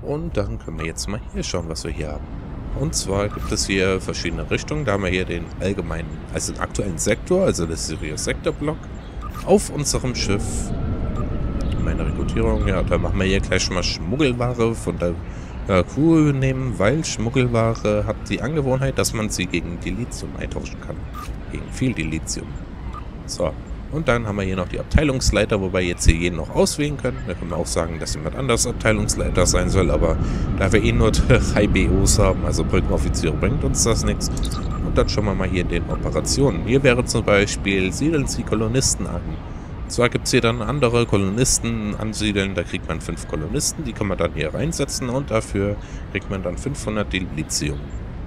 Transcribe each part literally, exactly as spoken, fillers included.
Und dann können wir jetzt mal hier schauen, was wir hier haben. Und zwar gibt es hier verschiedene Richtungen. Da haben wir hier den allgemeinen, also den aktuellen Sektor, also das Sirius Sektor Block. Auf unserem Schiff. Meine Rekrutierung, ja, da machen wir hier gleich mal Schmuggelware von der äh, Crew nehmen, weil Schmuggelware hat die Angewohnheit, dass man sie gegen Dilithium eintauschen kann. Gegen viel Dilithium. So. Und dann haben wir hier noch die Abteilungsleiter, wobei jetzt hier jeden noch auswählen können. Da können wir auch sagen, dass jemand anders Abteilungsleiter sein soll, aber da wir eh nur drei B Os haben, also Brückenoffiziere, bringt uns das nichts. Und dann schauen wir mal hier in den Operationen. Hier wäre zum Beispiel, siedeln Sie Kolonisten an. Und zwar gibt es hier dann andere Kolonisten ansiedeln, da kriegt man fünf Kolonisten, die kann man dann hier reinsetzen und dafür kriegt man dann fünfhundert Dilithium.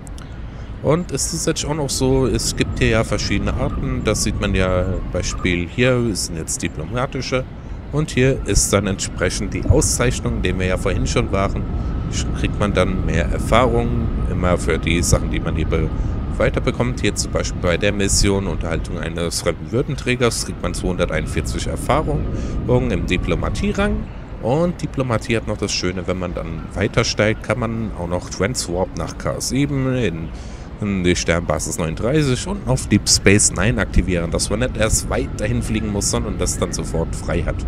Und es ist jetzt auch noch so, es gibt hier ja verschiedene Arten, das sieht man ja, Beispiel hier sind jetzt diplomatische und hier ist dann entsprechend die Auszeichnung, in der wir ja vorhin schon waren, kriegt man dann mehr Erfahrung, immer für die Sachen, die man hier weiterbekommt. Hier zum Beispiel bei der Mission Unterhaltung eines fremden Würdenträgers kriegt man zweihunderteinundvierzig Erfahrung im Diplomatierang. Und Diplomatie hat noch das Schöne, wenn man dann weiter steigt, kann man auch noch Transwarp nach K sieben in die Sternbasis neununddreißig und auf Deep Space Nine aktivieren, dass man nicht erst weit dahin fliegen muss, sondern das dann sofort frei hat.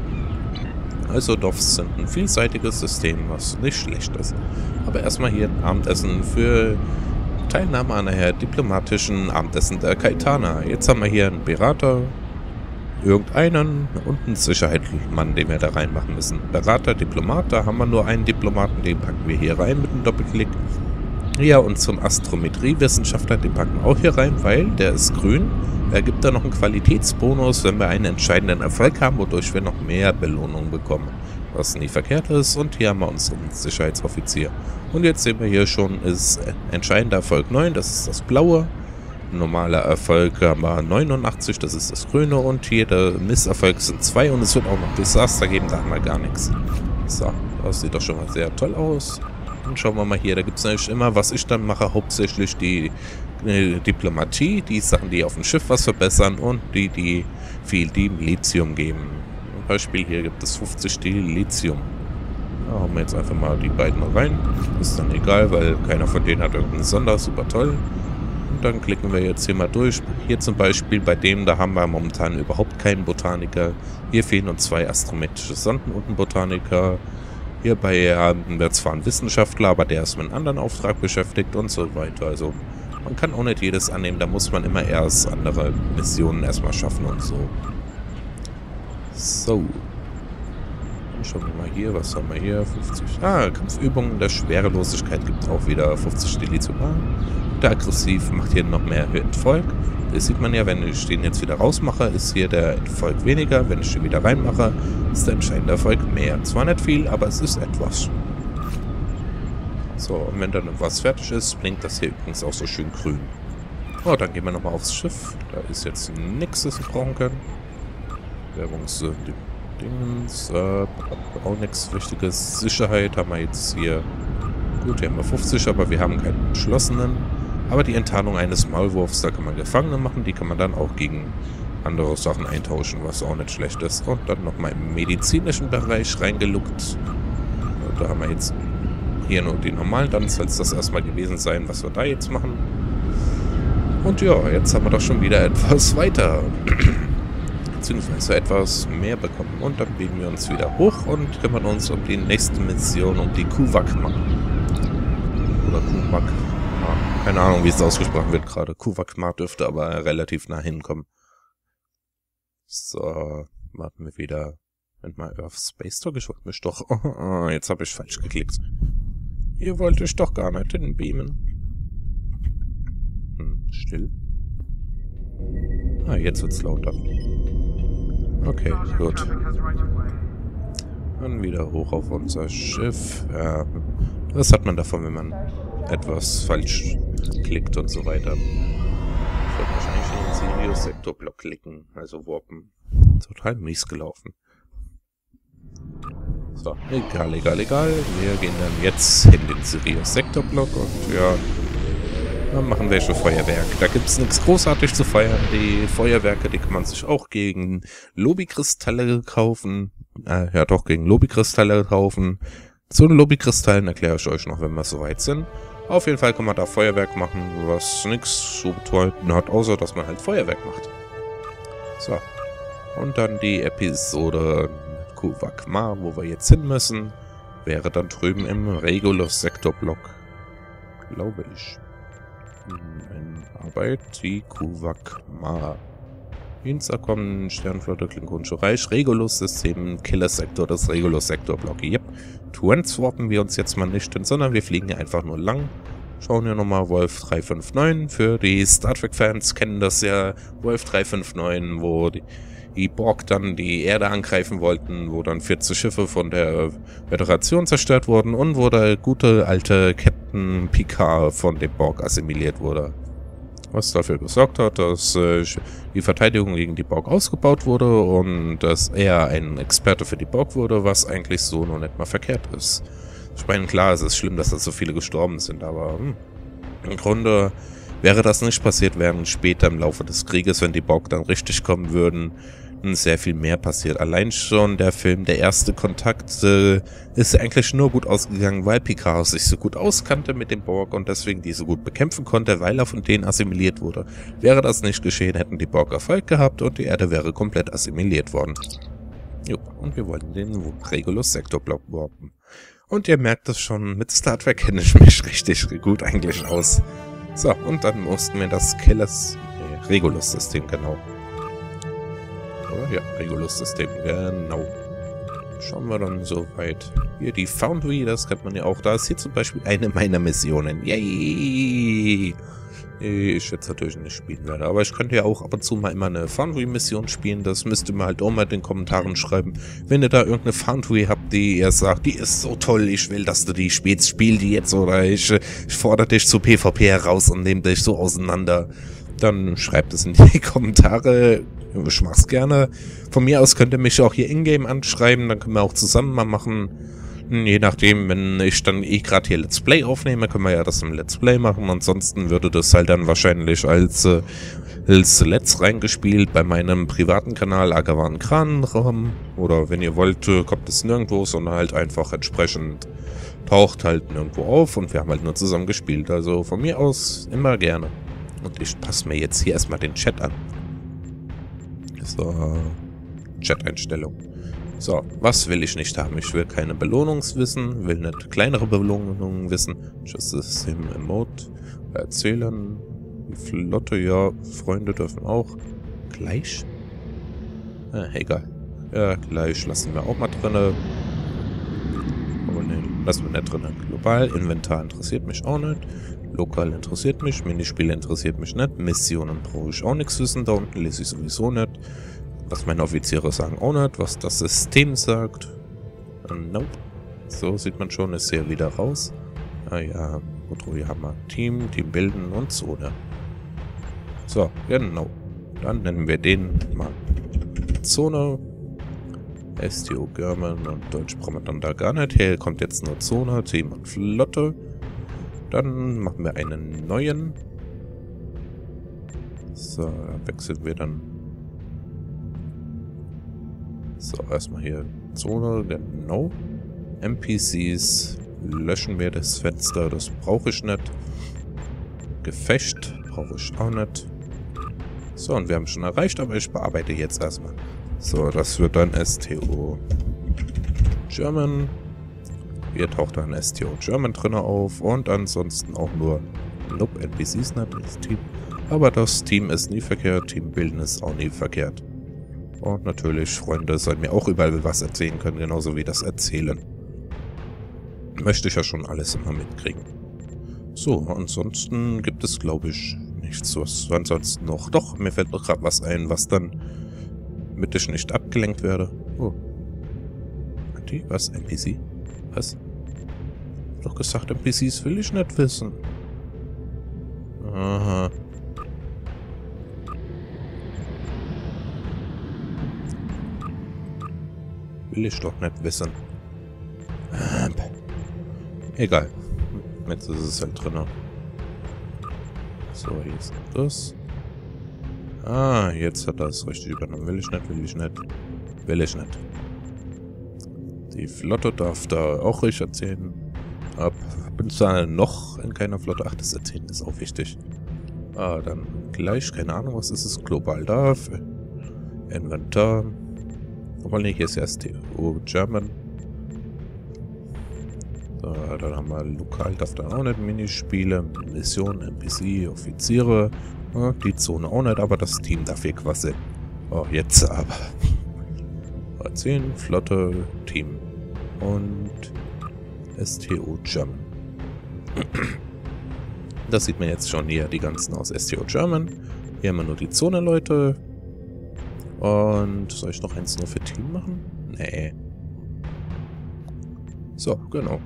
Also D O Fs sind ein vielseitiges System, was nicht schlecht ist. Aber erstmal hier ein Abendessen für Teilnahme an einer diplomatischen Abendessen der Kaitana. Jetzt haben wir hier einen Berater, irgendeinen und einen Sicherheitsmann, den wir da reinmachen müssen. Berater, Diplomat, da haben wir nur einen Diplomaten, den packen wir hier rein mit einem Doppelklick. Ja, und zum Astrometriewissenschaftler, den packen wir auch hier rein, weil der ist grün. Er gibt da noch einen Qualitätsbonus, wenn wir einen entscheidenden Erfolg haben, wodurch wir noch mehr Belohnung bekommen. Was nie verkehrt ist. Und hier haben wir unseren Sicherheitsoffizier. Und jetzt sehen wir hier schon, ist entscheidender Erfolg neun, das ist das blaue. Normaler Erfolg haben wir neunundachtzig, das ist das grüne. Und hier der Misserfolg sind zwei und es wird auch noch Desaster geben, da haben wir gar nichts. So, das sieht doch schon mal sehr toll aus. Und schauen wir mal hier, da gibt es natürlich immer, was ich dann mache, hauptsächlich die äh, Diplomatie, die Sachen, die auf dem Schiff was verbessern und die, die viel Dilithium geben. Zum Beispiel hier gibt es fünfzig Dilithium. Da haben wir jetzt einfach mal die beiden rein. Ist dann egal, weil keiner von denen hat irgendeinen Sonder, super toll. Und dann klicken wir jetzt hier mal durch. Hier zum Beispiel bei dem, da haben wir momentan überhaupt keinen Botaniker. Hier fehlen uns zwei astrometrische Sonden und ein Botaniker. Hierbei haben wir zwar einen Wissenschaftler, aber der ist mit einem anderen Auftrag beschäftigt und so weiter. Also man kann auch nicht jedes annehmen, da muss man immer erst andere Missionen erstmal schaffen und so. So. Dann schauen wir mal hier, was haben wir hier? fünfzig. Ah, Kampfübungen der Schwerelosigkeit gibt auch wieder fünfzig Dilithium. Der Aggressiv macht hier noch mehr Erfolg. Das sieht man ja, wenn ich den jetzt wieder rausmache, ist hier der Erfolg weniger. Wenn ich den wieder reinmache, ist der entscheidende Erfolg mehr. Zwar nicht viel, aber es ist etwas. So, und wenn dann was fertig ist, blinkt das hier übrigens auch so schön grün. Oh, dann gehen wir nochmal aufs Schiff. Da ist jetzt nichts, das wir brauchen können. Werbungs... Äh, Dingens, äh, auch nichts Wichtiges. Sicherheit haben wir jetzt hier. Gut, hier haben wir fünfzig, aber wir haben keinen entschlossenen. Aber die Enttarnung eines Maulwurfs, da kann man Gefangene machen, die kann man dann auch gegen andere Sachen eintauschen, was auch nicht schlecht ist. Und dann nochmal im medizinischen Bereich reingeluckt. Und da haben wir jetzt hier nur die normalen, dann soll es das erstmal gewesen sein, was wir da jetzt machen. Und ja, jetzt haben wir doch schon wieder etwas weiter. Beziehungsweise etwas mehr bekommen. Und dann bewegen wir uns wieder hoch und kümmern uns um die nächste Mission, um die Kuvak-Ma. Oder Kuvak. Keine Ahnung, wie es ausgesprochen wird gerade. Kuvak-Ma dürfte aber relativ nah hinkommen. So, warten wir wieder. Moment mal, Earth Space Talk, ich wollte mich doch... Oh, oh, jetzt habe ich falsch geklickt. Hier wollte ich doch gar nicht hinbeamen. Hm, still. Ah, jetzt wird's lauter. Okay, gut. Dann wieder hoch auf unser Schiff. Ja, was hat man davon, wenn man etwas falsch klickt und so weiter? Ich werde wahrscheinlich in den Sirius-Sektor-Block klicken, also warpen. Total mies gelaufen. So, egal, egal, egal. Wir gehen dann jetzt in den Sirius-Sektor-Block und ja, dann machen wir schon Feuerwerk. Da gibt es nichts großartig zu feiern. Die Feuerwerke, die kann man sich auch gegen Lobikristalle kaufen. Äh, ja doch, gegen Lobikristalle kaufen. Zu den Lobby-Kristallen erkläre ich euch noch, wenn wir soweit sind. Auf jeden Fall kann man da Feuerwerk machen, was nichts zu bedeuten hat, außer dass man halt Feuerwerk macht. So. Und dann die Episode Kuvaq Ma, wo wir jetzt hin müssen, wäre dann drüben im Regulus-Sektor-Block. Glaube ich. In Arbeit, die Kuvaq Ma. Dienstag kommen Sternenflotte, Klingonische Reich, Regulus-System, Killer-Sektor, das Regulus-Sektor-Block. Yep. Transwarpen wir uns jetzt mal nicht hin, sondern wir fliegen hier einfach nur lang. Schauen hier nochmal Wolf drei fünf neun. Für die Star Trek-Fans kennen das ja. Wolf drei fünf neun, wo die, die Borg dann die Erde angreifen wollten, wo dann vierzig Schiffe von der Föderation zerstört wurden und wo der gute alte Captain Picard von dem Borg assimiliert wurde. Was dafür gesorgt hat, dass äh, die Verteidigung gegen die Borg ausgebaut wurde und dass er ein Experte für die Borg wurde, was eigentlich so noch nicht mal verkehrt ist. Ich meine, klar, es ist schlimm, dass da so viele gestorben sind, aber hm, im Grunde wäre das nicht passiert, während später im Laufe des Krieges, wenn die Borg dann richtig kommen würden, sehr viel mehr passiert. Allein schon der Film Der erste Kontakt äh, ist eigentlich nur gut ausgegangen, weil Picard sich so gut auskannte mit dem Borg und deswegen die so gut bekämpfen konnte, weil er von denen assimiliert wurde. Wäre das nicht geschehen, hätten die Borg Erfolg gehabt und die Erde wäre komplett assimiliert worden. Jo, und wir wollten den Regulus-Sektor-Block warpen. Und ihr merkt es schon, mit Star Trek kenne ich mich richtig gut eigentlich aus. So, und dann mussten wir das Killers äh, Regulus-System, genau. Oder? Ja, Regulus-System, genau. Schauen wir dann soweit. Hier die Foundry, das kennt man ja auch. Da ist hier zum Beispiel eine meiner Missionen. Yay! Ich jetzt natürlich nicht spielen werde, aber ich könnte ja auch ab und zu mal immer eine Foundry-Mission spielen. Das müsst ihr mir halt auch mal in den Kommentaren schreiben. Wenn ihr da irgendeine Foundry habt, die ihr sagt, die ist so toll, ich will, dass du die spielst, spiel die jetzt oder ich, ich fordere dich zu PvP heraus und nehme dich so auseinander, dann schreibt es in die Kommentare. Ich mach's gerne. Von mir aus könnt ihr mich auch hier in-game anschreiben, dann können wir auch zusammen mal machen. Je nachdem, wenn ich dann eh gerade hier Let's Play aufnehme, können wir ja das im Let's Play machen. Ansonsten würde das halt dann wahrscheinlich als, äh, als Let's reingespielt bei meinem privaten Kanal Agavan Kranraum. Oder wenn ihr wollt, kommt es nirgendwo, sondern halt einfach entsprechend taucht halt nirgendwo auf und wir haben halt nur zusammen gespielt. Also von mir aus immer gerne. Und ich passe mir jetzt hier erstmal den Chat an. So, Chat-Einstellung. So, was will ich nicht haben? Ich will keine Belohnungswissen, will nicht kleinere Belohnungen wissen. Just System Emote. Erzählen. Die Flotte, ja. Freunde dürfen auch. Gleich? Ah, egal. Ja, gleich lassen wir auch mal drinne. Aber ne, lassen wir nicht drinne. Global, Inventar interessiert mich auch nicht. Lokal interessiert mich, Minispiele interessiert mich nicht, Missionen brauche ich auch nichts wissen, da unten lese ich sowieso nicht. Was meine Offiziere sagen auch nicht, was das System sagt. Und nope. So sieht man schon, ist hier wieder raus. Ah ja, Outro, hier haben wir Team, Team bilden und Zone. So, genau. Dann nennen wir den mal Zone. S T O German und Deutsch brauchen wir dann da gar nicht. Hier kommt jetzt nur Zone, Team und Flotte. Dann machen wir einen neuen. So, da wechseln wir dann. So, erstmal hier Zone, genau. N P Cs löschen wir das Fenster, das brauche ich nicht. Gefecht brauche ich auch nicht. So, und wir haben schon erreicht, aber ich bearbeite jetzt erstmal. So, das wird dann S T O German. Hier taucht dann S T O German drin auf und ansonsten auch nur Nope, N P Cs nicht, das Team. Aber das Team ist nie verkehrt, Team bilden ist auch nie verkehrt. Und natürlich, Freunde sollen mir auch überall was erzählen können, genauso wie das Erzählen. Möchte ich ja schon alles immer mitkriegen. So, ansonsten gibt es, glaube ich, nichts, was ansonsten noch. Doch, mir fällt noch gerade was ein, was dann, damit ich nicht abgelenkt werde. Oh. Anti, was? N P C? Was? Ich hab doch gesagt, N P Cs will ich nicht wissen. Aha. Will ich doch nicht wissen. Egal. Jetzt ist es halt drin. So, hier ist das. Ah, jetzt hat er es richtig übernommen. Will ich nicht, will ich nicht. Will ich nicht. Die Flotte darf da auch ruhig erzählen. Ab, bin zwar noch in keiner Flotte. Ach, das Erzählen ist auch wichtig. Ah, dann gleich, keine Ahnung, was ist es? Global darf. Inventar. Obwohl, ne, hier ist ja S T O German. So, dann haben wir lokal, darf dann auch nicht Minispiele, Missionen, N P C, Offiziere. Ja, die Zone auch nicht, aber das Team darf hier quasi. Oh, jetzt aber. zehn, Flotte, Team. Und S T O German. Das sieht man jetzt schon hier, die ganzen aus S T O German. Hier haben wir nur die Zone-Leute. Und soll ich noch eins nur für Team machen? Nee. So, genau.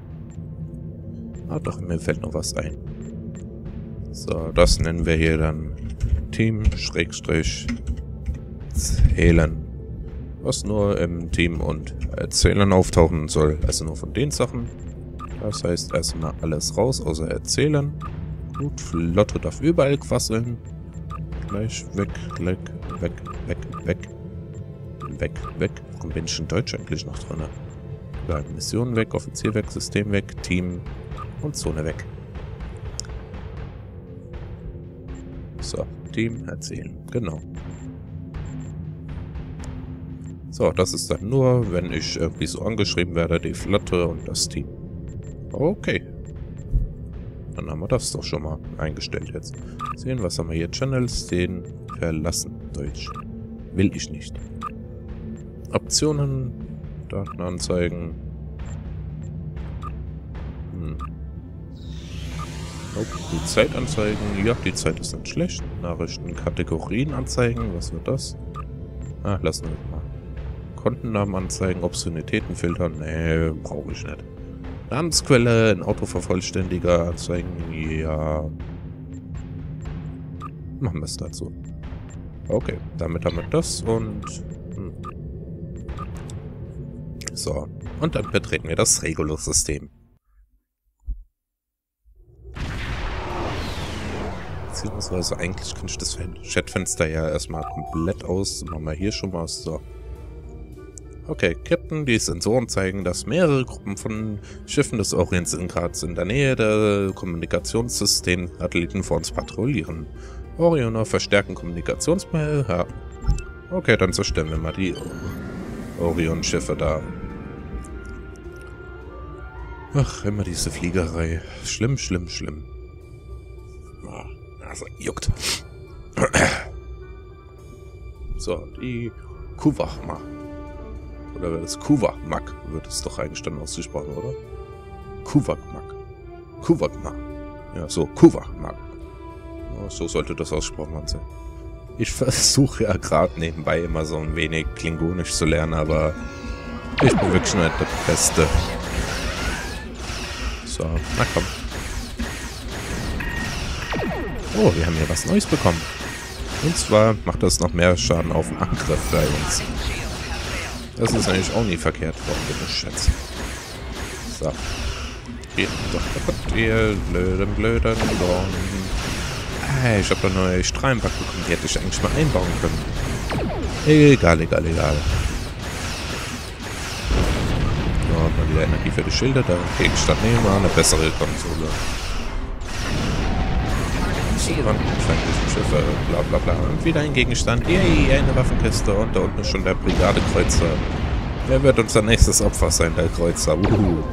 Ah doch, mir fällt noch was ein. So, das nennen wir hier dann Team Schrägstrich Zählen. Was nur im Team und Erzählen auftauchen soll. Also nur von den Sachen. Das heißt erstmal alles raus, außer Erzählen. Gut, Flotte darf überall quasseln. Gleich weg, weg, weg, weg, weg. Weg, weg. Warum bin ich in Deutsch eigentlich noch drin? Ja, Mission weg, Offizier weg, System weg, Team und Zone weg. So, Team erzählen. Genau. So, das ist dann nur, wenn ich irgendwie so angeschrieben werde, die Flotte und das Team. Okay. Dann haben wir das doch schon mal eingestellt jetzt. Sehen, was haben wir hier? Channels, den verlassen. Deutsch. Will ich nicht. Optionen, Daten anzeigen. Hm. Nope. Die Zeit anzeigen. Ja, die Zeit ist nicht schlecht. Nachrichten, Kategorien anzeigen. Was wird das? Ah, lassen wir mal. Kontennamen anzeigen, Obszönitäten filtern. Nee, brauche ich nicht. Namensquelle, ein Autovervollständiger anzeigen. Ja. Machen wir es dazu. Okay, damit haben wir das und... Hm. So, und dann betreten wir das Regulus-System. Beziehungsweise eigentlich kann ich das Chatfenster ja erstmal komplett aus. Machen wir hier schon mal so. Okay, Captain, die Sensoren zeigen, dass mehrere Gruppen von Schiffen des Orients in Graz in der Nähe der Kommunikationssystem-Satelliten vor uns patrouillieren. Orioner verstärken Kommunikationsmittel. Ja. Okay, dann zerstören wir mal die Orion-Schiffe da. Ach, immer diese Fliegerei. Schlimm, schlimm, schlimm. Also, juckt. So, die Kuwachma. Oder wird es Kuwachmak? Wird es doch eigentlich dann ausgesprochen, oder? Kuwachmak. Kuwachma. Ja, so, Kuwachmak. Oh, so sollte das ausgesprochen sein. Ich versuche ja gerade nebenbei immer so ein wenig Klingonisch zu lernen, aber ich bin wirklich nicht der Beste. So, na komm. Oh, wir haben hier was Neues bekommen. Und zwar macht das noch mehr Schaden auf den Angriff bei uns. Das ist eigentlich auch nie verkehrt. Warum bitte, Schatz? So. Geht doch kaputt, ihr blöden, blöden Dorn. Hey, ich habe da neue Strahlenback bekommen. Die hätte ich eigentlich mal einbauen können. Egal, egal, egal. So, mal wieder Energie für die Schilder. Da Gegenstand nehmen wir eine bessere Konsole. Feindliche Schiffe, bla bla bla. Und wieder ein Gegenstand. Yay, eine Waffenkiste. Und da unten ist schon der Brigadekreuzer. Wer wird unser nächstes Opfer sein, der Kreuzer? Uhu.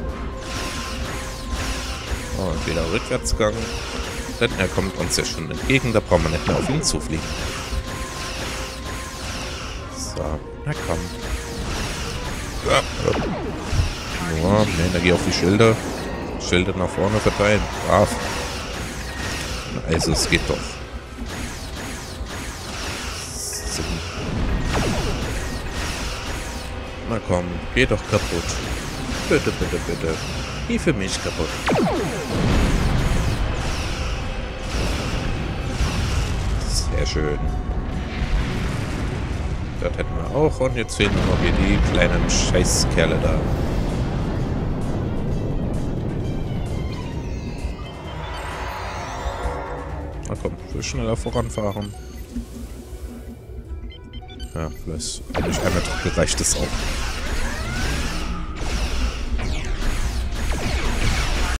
Und wieder Rückwärtsgang. Denn er kommt uns ja schon entgegen, da brauchen wir nicht mehr auf ihn zufliegen. So, na komm. Ja, mehr Energie auf die Schilder. Schilder nach vorne verteilen. Brav. Also, es geht doch. So. Na komm, geh doch kaputt. Bitte, bitte, bitte. Geh für mich kaputt. Sehr schön. Das hätten wir auch. Und jetzt sehen wir noch hier die kleinen Scheißkerle da. Na komm, ich will schneller voranfahren. Ja, vielleicht, wenn ich einmal drücke, reicht es auch.